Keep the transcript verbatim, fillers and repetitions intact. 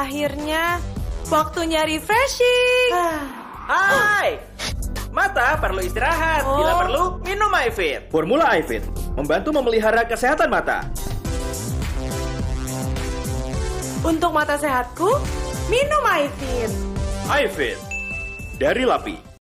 Akhirnya, waktunya refreshing. Hai! Mata perlu istirahat. Oh. Bila perlu, minum iFit. Formula iFit membantu memelihara kesehatan mata. Untuk mata sehatku, minum iFit. iFit dari Lapi.